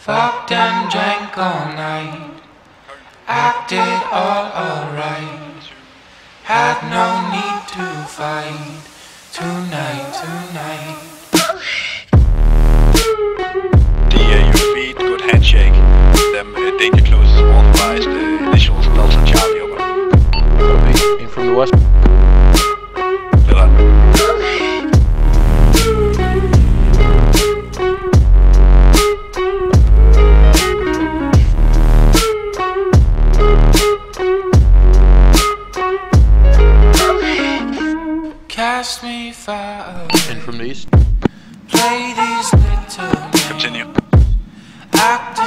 Fucked and drank all night, acted all alright. Had no need to fight tonight. The UFB, good handshake. Them danger closes authorized initials Delta Charlie over. Copy. In from the west. Villa. Cast me far away. In from the east. Play these little games. Continue. Act